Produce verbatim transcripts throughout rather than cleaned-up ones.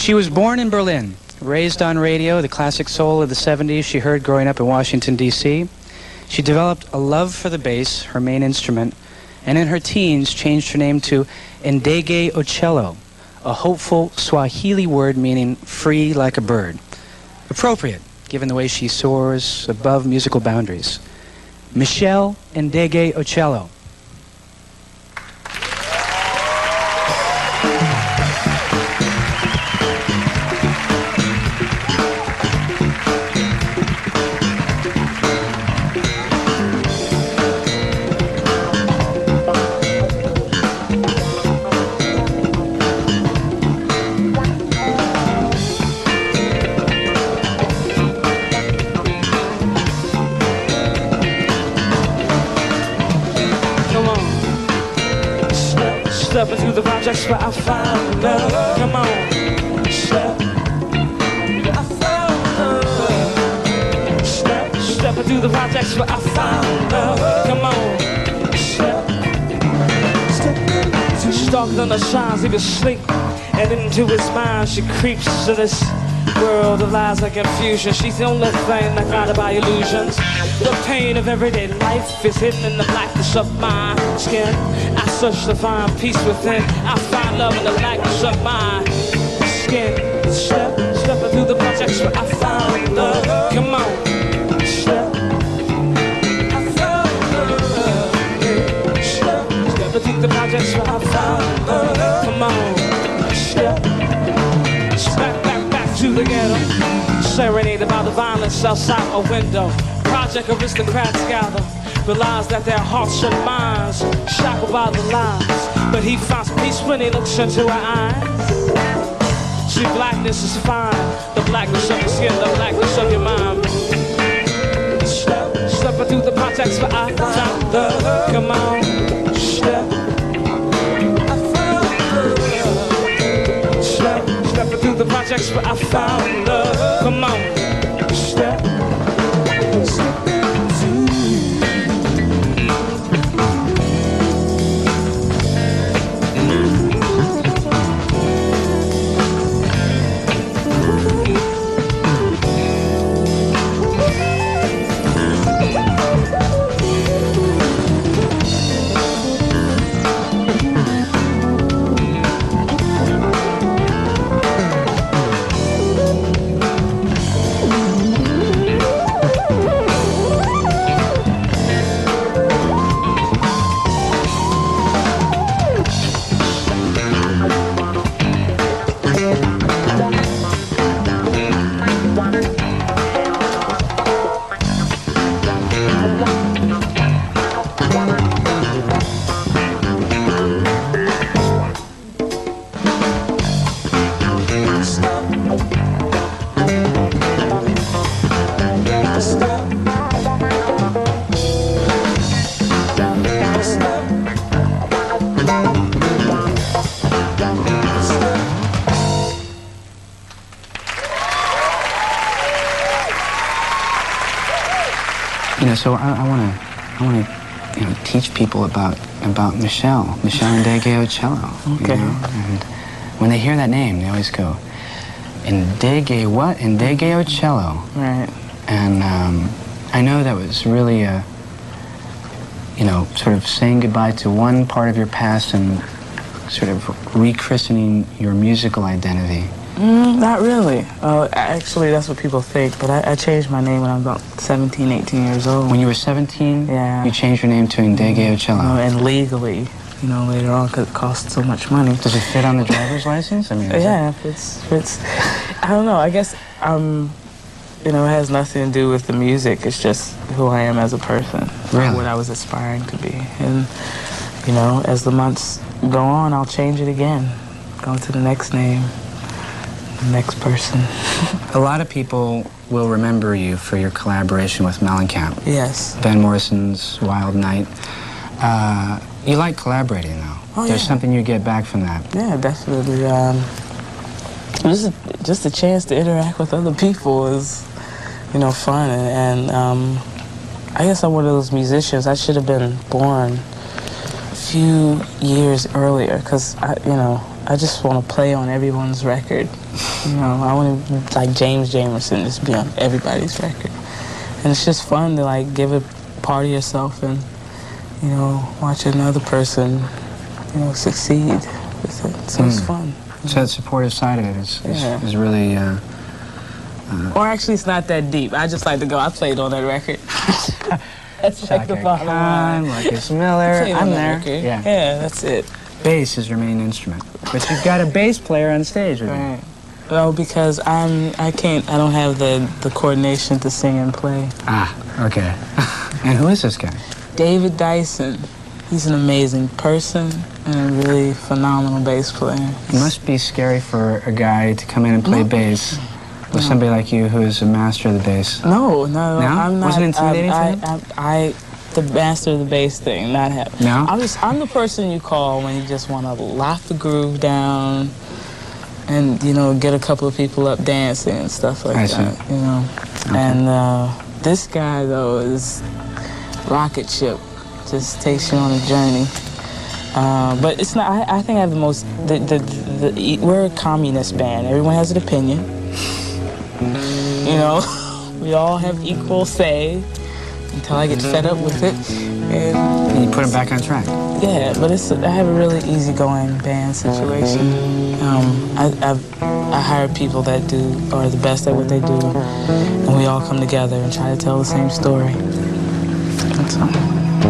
She was born in Berlin, raised on radio, the classic soul of the seventies she heard growing up in Washington, D C She developed a love for the bass, her main instrument, and in her teens changed her name to Ndegeocello, a hopeful Swahili word meaning free like a bird. Appropriate, given the way she soars above musical boundaries. Meshell Ndegeocello. Stepping through the projects where I found love. Come on, step. I found love. Step, stepping through the projects where I found love. Come on, step. Step. Stalking on the shines, he was asleep, and into his mind she creeps to this world of lies and confusion. She's the only thing that guided by illusions. The pain of everyday life is hidden in the blackness of my skin. I search to find peace within. I find love in the blackness of my skin. Step, stepping through the projects where I found love. Come on, step. I found love. Yeah. Step, stepping through the projects where I found love. Come on, step. Back, back, back to the ghetto. Serenaded by the violence outside my window. Project aristocrats gather, realize that their hearts and minds shackled by the lies. But he finds peace when he looks into her eyes. See, blackness is fine, the blackness of your skin, the blackness of your mind. Step, stepping through the projects where I found love. Come on, step. I found love. Step, stepping through the projects where I found love. Come on, step. You know, so I, I want to, I want to, you know, teach people about about Meshell, Meshell Ndegeocello. Okay. You know? And when they hear that name, they always go, Ndege what? Ndegeocello. Right. And um, I know that was really a, you know, sort of saying goodbye to one part of your past and sort of rechristening your musical identity. Mm, not really. Uh, actually, that's what people think, but I, I changed my name when I was about seventeen, eighteen years old. When you were seventeen, yeah. You changed your name to Ndegeocello. You know, and legally, you know, later on, because it costs so much money. Does it fit on the driver's license? I mean, yeah, it? it's, it's, I don't know, I guess, um, you know, it has nothing to do with the music. It's just who I am as a person. Really? What I was aspiring to be. And, you know, as the months go on, I'll change it again. Go to the next name. Next person. A lot of people will remember you for your collaboration with Mellencamp. Yes. Van Morrison's Wild Night. Uh, you like collaborating, though. Oh, There's yeah. something you get back from that. Yeah, definitely. Um, just, a, just a chance to interact with other people is, you know, fun. And, and um, I guess I'm one of those musicians. I should have been born a few years earlier, because, I, you know, I just want to play on everyone's record. You know, I want to, like James Jamerson, just be on everybody's record. And it's just fun to like give a part of yourself and, you know, watch another person, you know, succeed with it. So mm. it's fun. So that supportive side of it is, is, yeah. is really... Uh, uh, or actually, it's not that deep. I just like to go, I played on that record. That's like the bottom line. Marcus Miller, I'm there. Yeah. yeah, that's it. Bass is your main instrument, but you've got a bass player on stage with right. you. Well, because I'm, I can't, I don't have the, the coordination to sing and play. Ah, okay. And who is this guy? David Dyson. He's an amazing person and a really phenomenal bass player. It must be scary for a guy to come in and play no. bass with no. somebody like you who is a master of the bass. No, no, no? I'm not. Wasn't it intimidating I, for you? I, I, I, the master of the bass thing, not him. No? I'm just, I'm the person you call when you just want to lock the groove down and, you know, get a couple of people up dancing and stuff like I that, see. you know. Okay. And uh, this guy, though, is rocket ship. Just takes you on a journey. Uh, but it's not, I, I think I have the most, the, the, the, the, we're a communist band. Everyone has an opinion. You know, we all have equal say until I get fed up with it. And, and you put them back on track. Yeah, but it's, I have a really easygoing band situation. Um, I, I've, I hire people that do, are the best at what they do, and we all come together and try to tell the same story. That's all.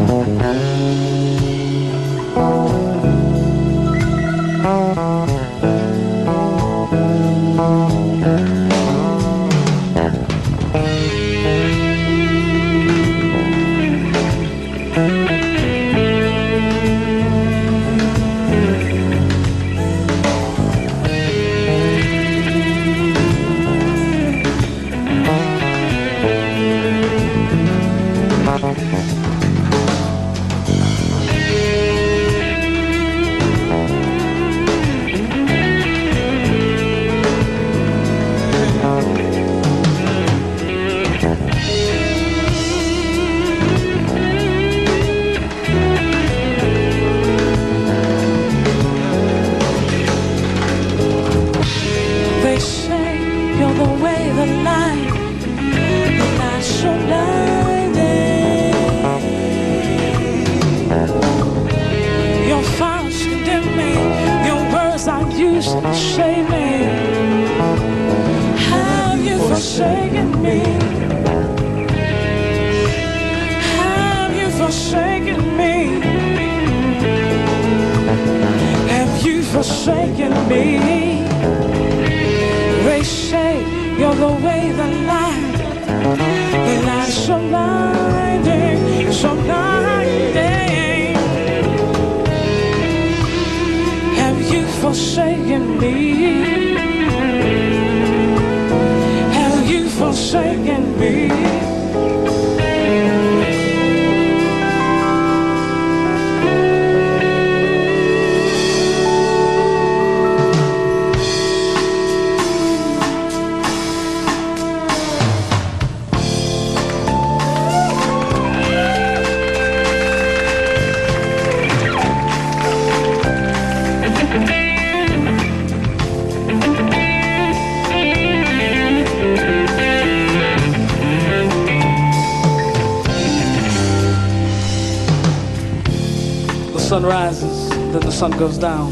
sun rises, then the sun goes down.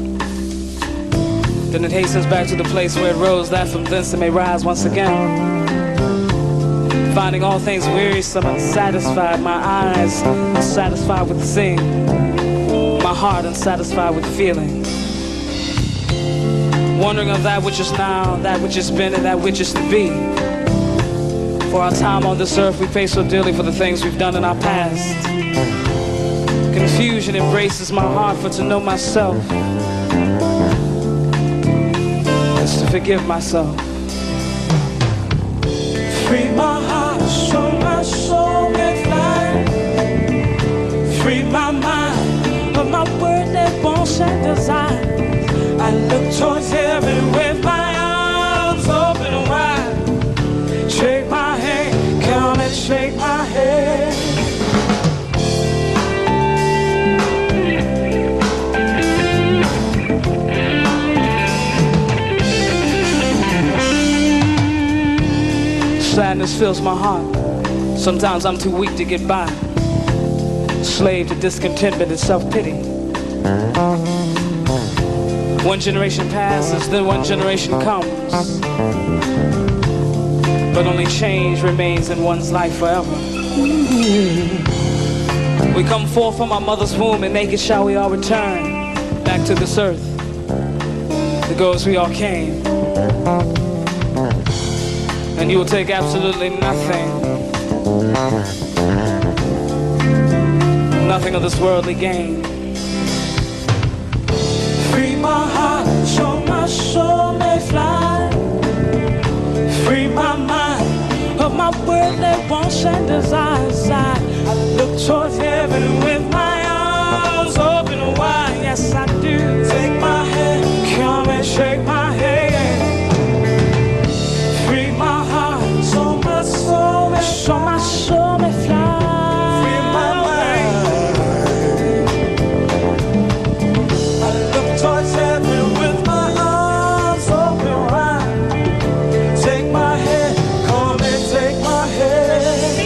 Then it hastens back to the place where it rose, that from thence it may rise once again. Finding all things wearisome and unsatisfied, my eyes unsatisfied with the seeing, my heart unsatisfied with the feeling. Wondering of that which is now, that which has been, and that which is to be. For our time on this earth, we pay so dearly for the things we've done in our past. Confusion embraces my heart, for to know myself is to forgive myself. Free my heart, so my soul can fly. Free my mind of my worldly wants and desires. I look towards heaven with my arms open wide. Shake my hand, come and shake my head. Sadness fills my heart. Sometimes I'm too weak to get by. Slave to discontentment and self-pity. One generation passes, then one generation comes. But only change remains in one's life forever. We come forth from our mother's womb, and naked shall we all return back to this earth, the goals we all came. And you will take absolutely nothing, nothing of this worldly gain. Free my heart so my soul may fly. Free my mind of my worldly wants and desires. I look towards heaven with my arms open wide. Yes, I do. Take my hand, come and shake my hand. Free my heart so my soul may, so my soul may fly. Free my mind. I look towards heaven with my arms open wide. Take my hand, come and take my hand.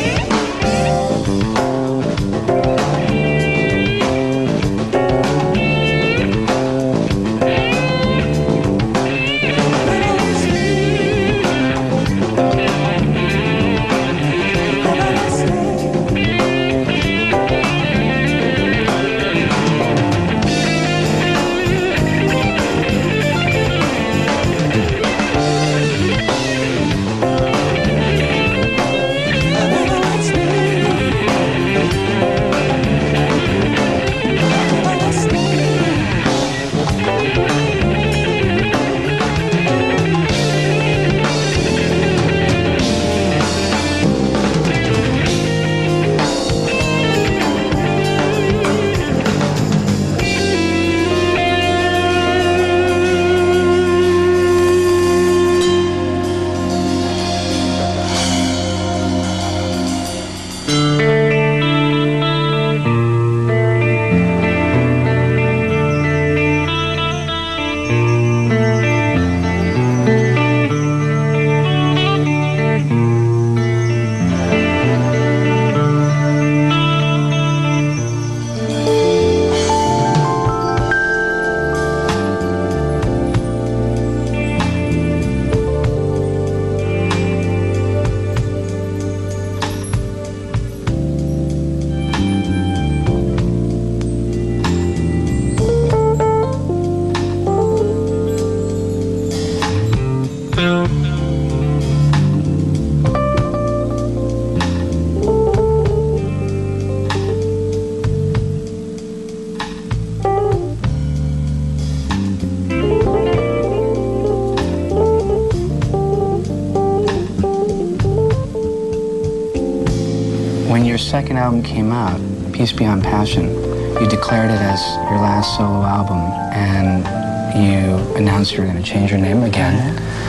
Your second album came out, Peace Beyond Passion, you declared it as your last solo album, and you announced you were going to change your name again.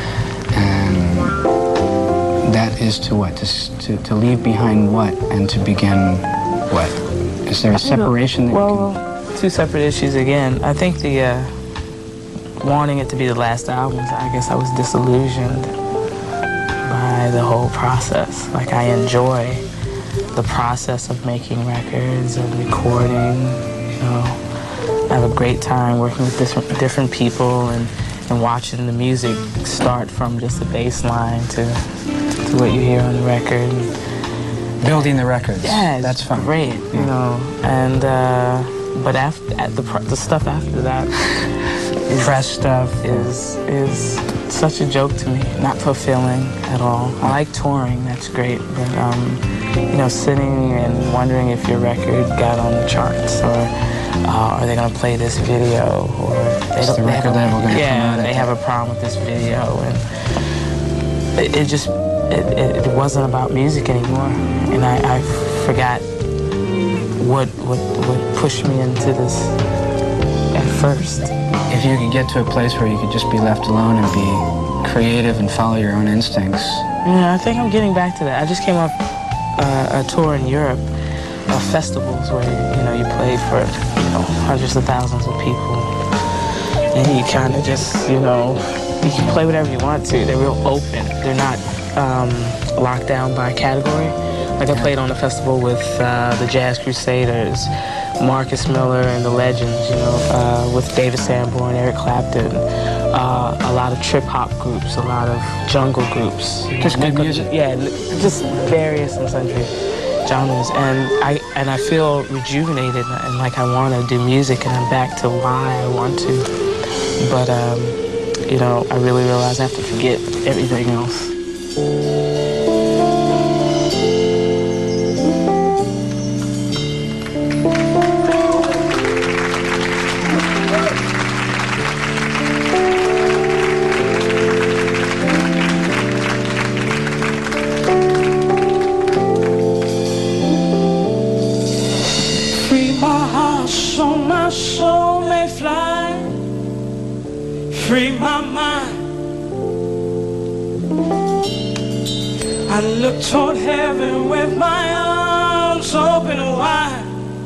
And that is to what? To, to, to leave behind what and to begin what? Is there a separation? That well, you can... two separate issues again. I think the uh, wanting it to be the last album, I guess I was disillusioned by the whole process. Like, I enjoy the process of making records and recording, you know. I have a great time working with different, different people and, and watching the music start from just the bass line to, to what you hear on the record. Building the records. Yeah, that's fun. Great, you know. And uh, but after at the the stuff after that, is, press stuff is is such a joke to me. Not fulfilling at all. I like touring. That's great, but um, you know, sitting and wondering if your record got on the charts, or uh, are they going to play this video, or they is don't, the they record label going to yeah, promote it? they have a problem with this video, and it, it just it, it, it wasn't about music anymore, and I, I forgot what what what pushed me into this at first. If you could get to a place where you could just be left alone and be creative and follow your own instincts. Yeah, I think I'm getting back to that. I just came off uh, a tour in Europe of festivals where, you know, you play for, you know, hundreds of thousands of people. And you kind of just, you know, you can play whatever you want to. They're real open. They're not um, locked down by category. Like I played on a festival with uh, the Jazz Crusaders, Marcus Miller and the Legends, you know, uh, with David Sanborn, Eric Clapton, uh, a lot of trip-hop groups, a lot of jungle groups. Just good music? Yeah, just various and sundry genres. And I, and I feel rejuvenated and like I want to do music and I'm back to why I want to. But, um, you know, I really realize I have to forget everything else. Free my mind. I look toward heaven with my arms open wide.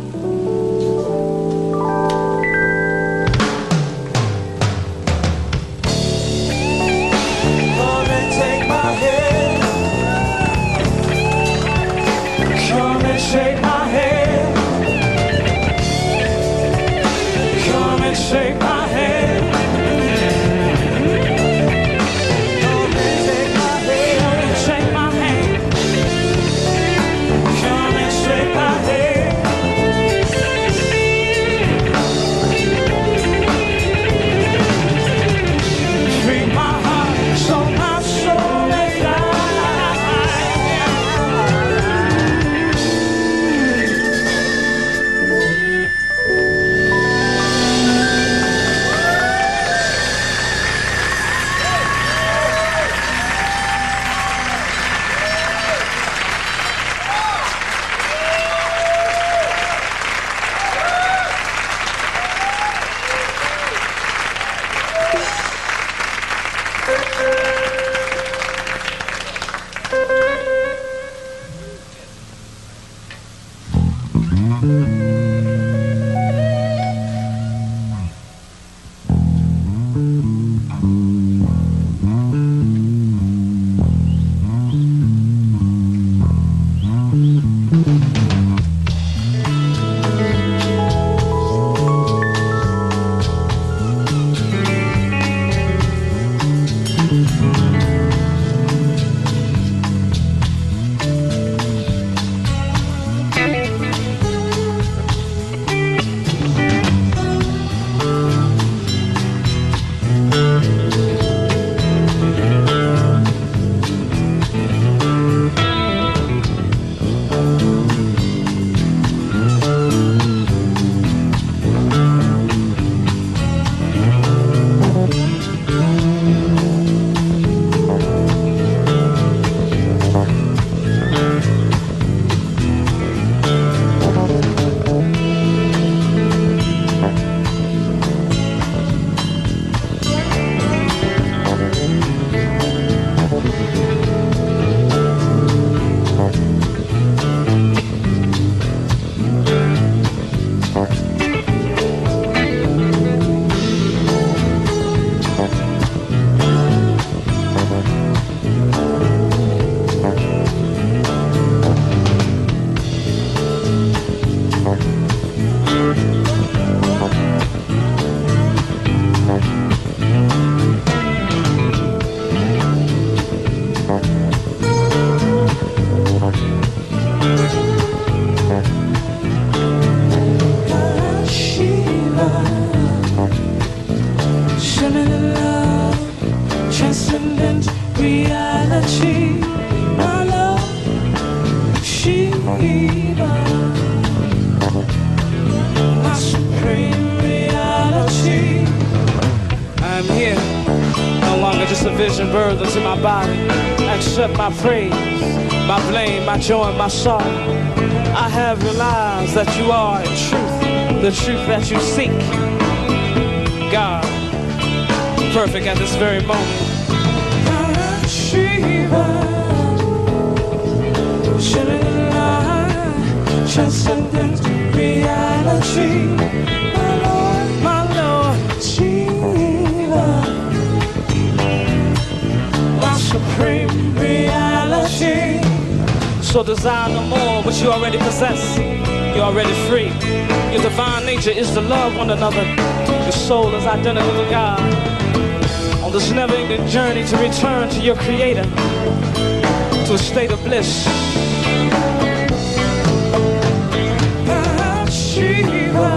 Come and take my hand. Come and shake my hand. Come and shake my hand. My praise, my blame, my joy, and my sorrow. I have realized that you are in truth, the truth that you seek. God, perfect at this very moment. Shiva, transcendent reality. My Lord, my Lord, Shiva, my supreme reality. reality. So desire no more what you already possess. You're already free. Your divine nature is to love one another. Your soul is identical to God. On this never-ending journey to return to your Creator, to a state of bliss. Shiva,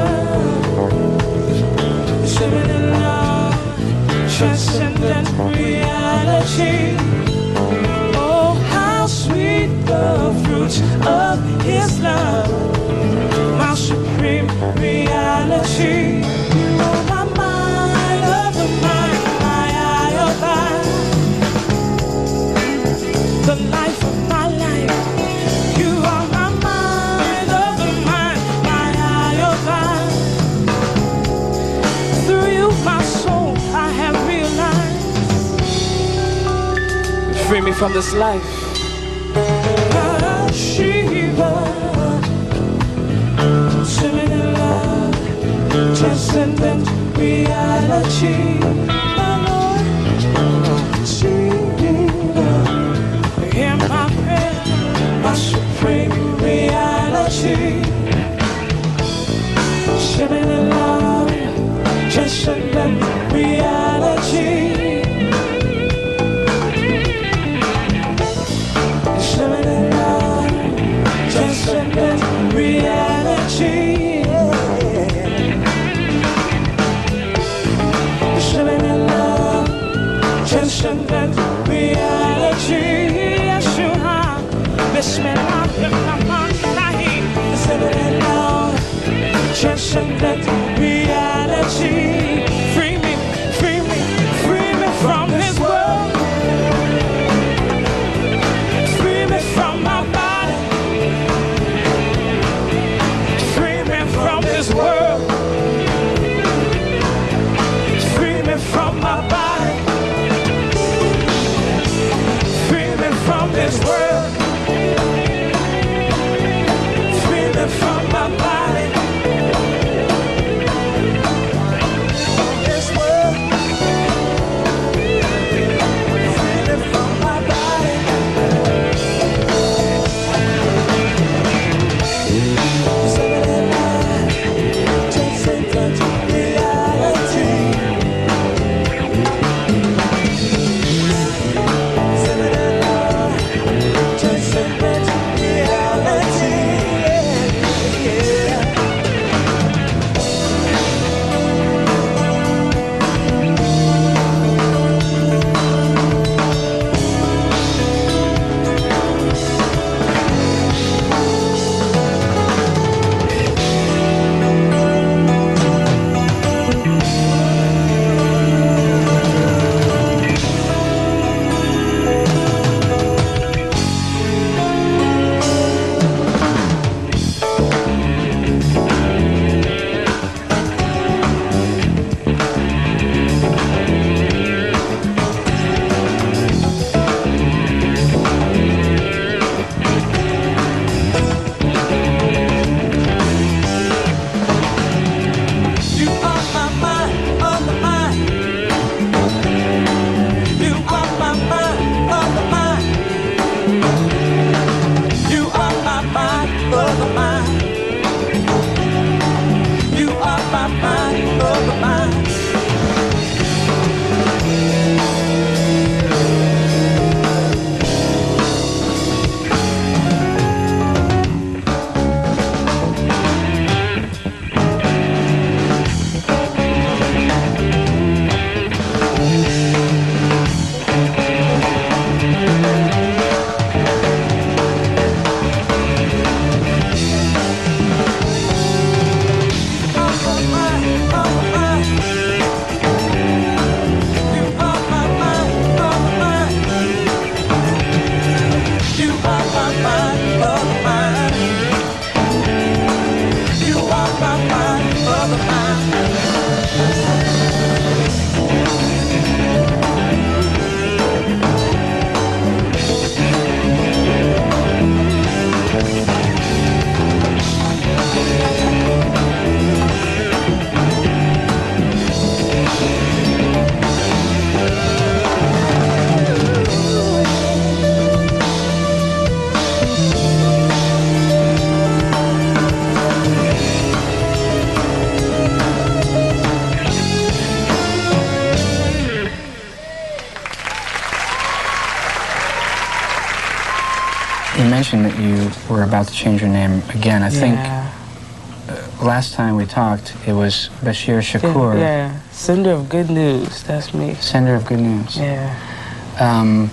living in love, transcendent reality. Oh, how sweet the fruits of His love, my supreme reality. Oh, my mind of the mind, my eye of eye, the life of my life. You are my mind of the mind, my eye of eye. Through you, my soul, I have realized. Free me from this life. Shiva, swimming in love, transcendent reality. My Lord, Shiva, hear my prayer, my supreme reality. Swimming in love, transcendent reality. Swimming in love, transcendent reality. Swimming in love, transcendent reality. Yeshua, Bismillah, Bismillah. Swimming in love, transcendent reality. Free me, free me, free me from this world. Free me from my body. Free me from this world. Free me from my body. Free me from this world. Free me from my body. You mentioned that you were about to change your name again. I yeah. think uh, last time we talked, it was Bashir Shakur. Yeah, yeah, sender of good news, that's me. Sender of good news. Yeah. Um,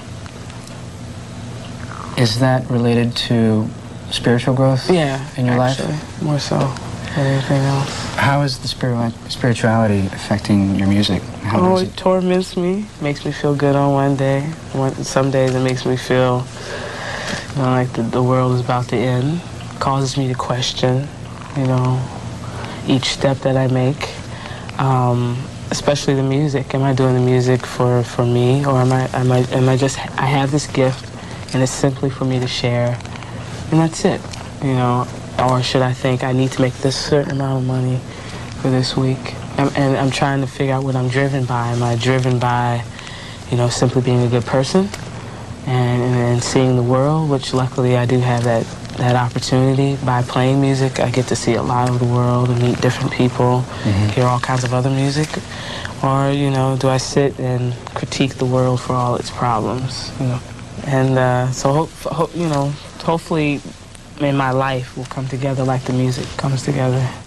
is that related to spiritual growth yeah, in your actually, life? More so than anything else. How is the spiri spirituality affecting your music? How oh, does it, it torments me. Makes me feel good on one day. One, some days it makes me feel you know, like the, the world is about to end. Causes me to question, you know, each step that I make. Um, especially the music. Am I doing the music for, for me, or am I, am I, am I just, I have this gift and it's simply for me to share, and that's it, you know? Or should I think I need to make this certain amount of money for this week? And, and I'm trying to figure out what I'm driven by. Am I driven by, you know, simply being a good person and, and, and seeing the world, which luckily I do have that, that opportunity. By playing music, I get to see a lot of the world and meet different people, mm-hmm. hear all kinds of other music. Or, you know, do I sit and critique the world for all its problems, you know? And uh, so, hope, hope, you know, hopefully in my life will come together like the music comes together.